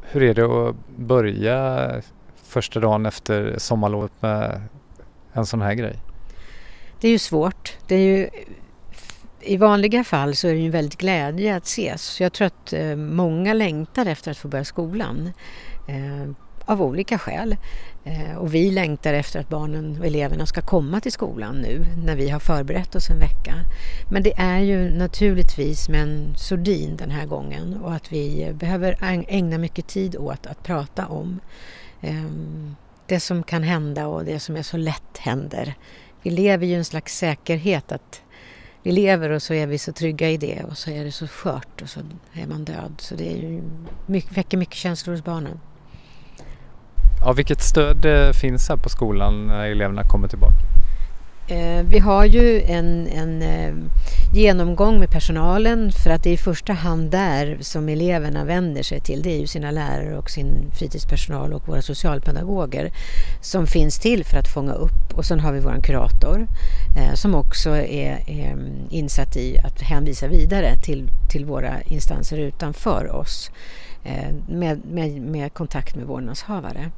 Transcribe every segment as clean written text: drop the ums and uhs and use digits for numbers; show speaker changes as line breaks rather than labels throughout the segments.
Hur är det att börja första dagen efter sommarlovet med en sån här grej?
Det är ju svårt. Det är ju, i vanliga fall så är det ju väldigt glädje att ses. Så jag tror att många längtar efter att få börja skolan av olika skäl. Och vi längtar efter att barnen och eleverna ska komma till skolan nu när vi har förberett oss en vecka. Men det är ju naturligtvis med en sordin den här gången och att vi behöver ägna mycket tid åt att prata om det som kan hända och det som är så lätt händer. Vi lever ju en slags säkerhet att vi lever och så är vi så trygga i det och så är det så skört och så är man död. Så det är ju väcker mycket känslor hos barnen.
Ja, vilket stöd finns här på skolan när eleverna kommer tillbaka?
Vi har ju en genomgång med personalen för att det är i första hand där som eleverna vänder sig till. Det är ju sina lärare och sin fritidspersonal och våra socialpedagoger som finns till för att fånga upp. Och sen har vi vår kurator som också är insatt i att hänvisa vidare till våra instanser utanför oss med kontakt med vårdnadshavare.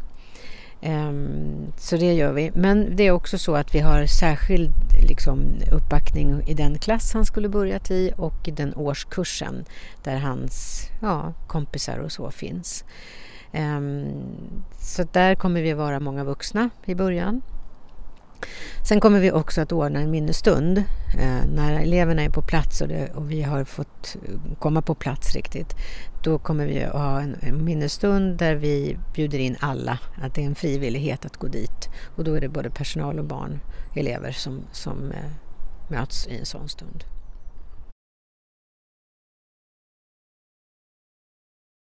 Så det gör vi. Men det är också så att vi har särskild uppbackning i den klass han skulle börjat i och i den årskursen där hans kompisar och så finns. Så där kommer vi vara många vuxna i början. Sen kommer vi också att ordna en minnesstund när eleverna är på plats och vi har fått komma på plats riktigt. Då kommer vi att ha en minnesstund där vi bjuder in alla, att det är en frivillighet att gå dit. Och då är det både personal och barn, elever som möts i en sån stund.